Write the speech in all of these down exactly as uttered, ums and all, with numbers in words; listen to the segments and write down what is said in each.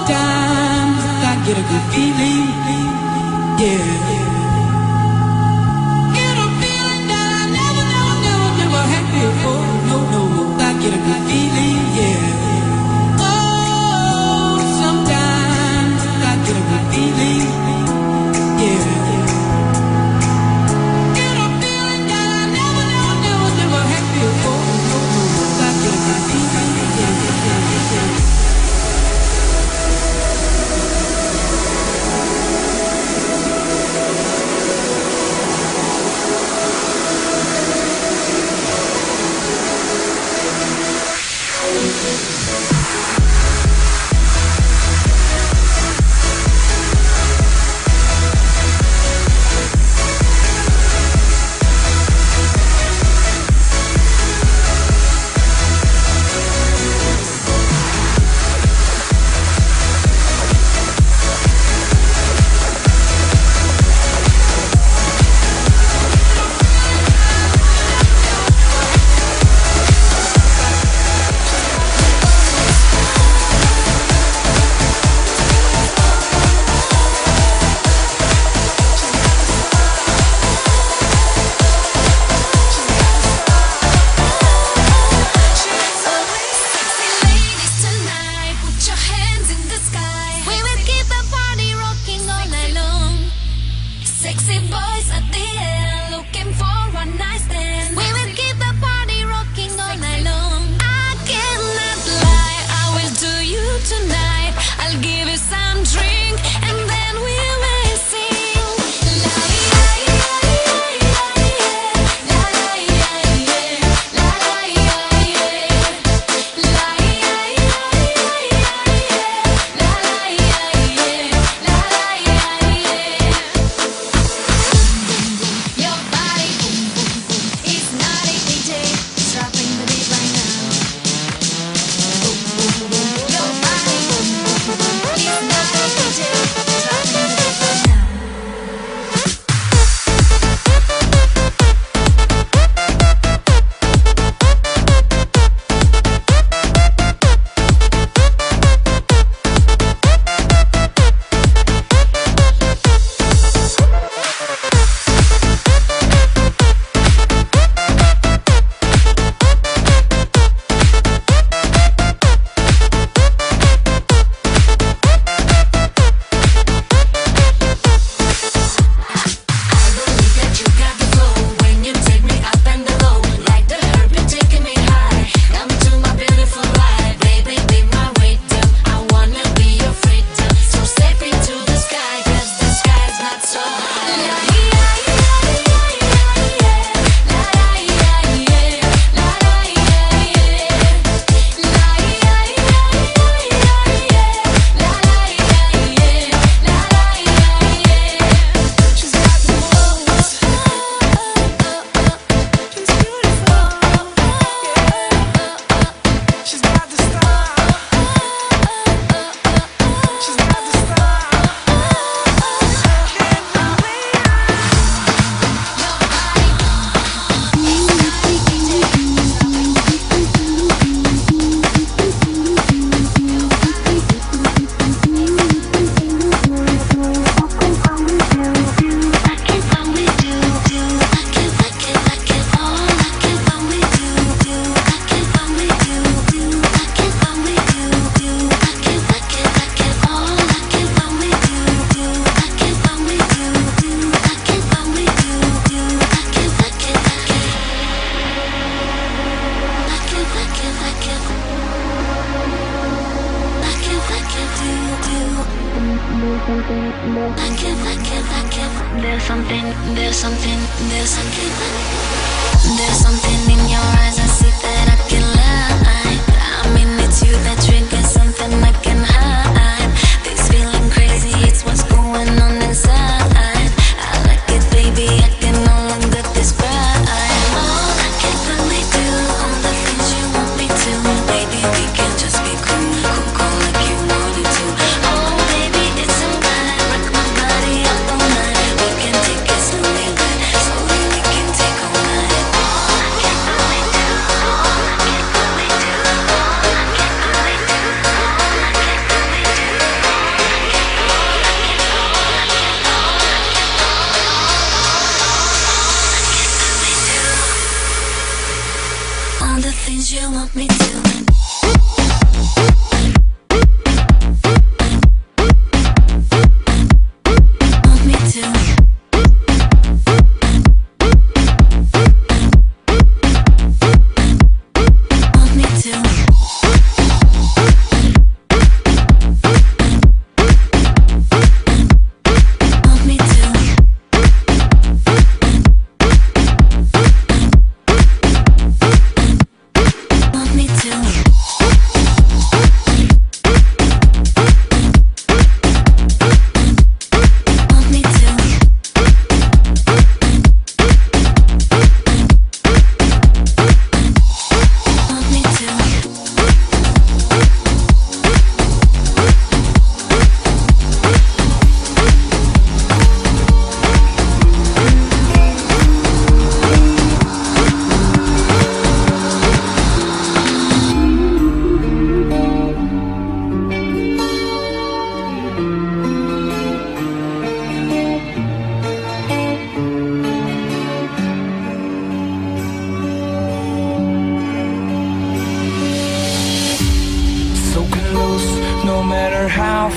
Sometimes I get a good feeling, yeah. Get a feeling that I never, never, never, never had before. No, no, no, I get a good feeling, yeah. Oh, sometimes I get a good feeling, yeah. Get a feeling that I never, never, never, never had before. No, no, no, I get a good feeling, yeah, yeah, yeah, yeah. There's something, there's something, there's something, there's something in your eyes. I see that I can lie. I mean, it's you that triggers something I can hide. This feeling crazy, it's what's going on inside. I like it, baby, I can no longer describe. Oh, can we do all the things you want me to? Baby, we can just be cool, cool, cool like you wanted to. Oh, baby, it's alright, rock my body up all night. We can take it slowly, but slowly we can take all night. Oh, can we do? Oh, can we do? Oh, can we do? Oh, can we do? matter how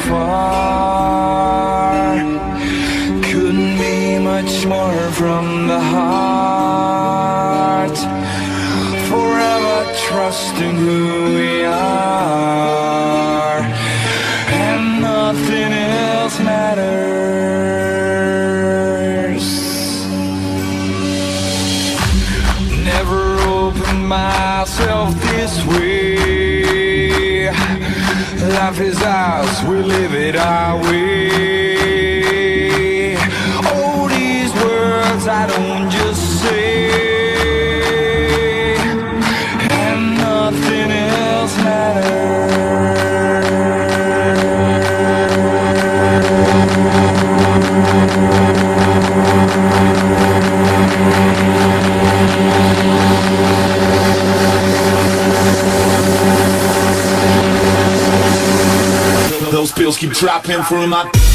far, couldn't be much more from the heart. Forever trusting who we are, and nothing else matters. Never opened myself this way. Life is ours, we live it our way. Oh, these words I don't just say, and nothing else matters. Those pills keep dropping through my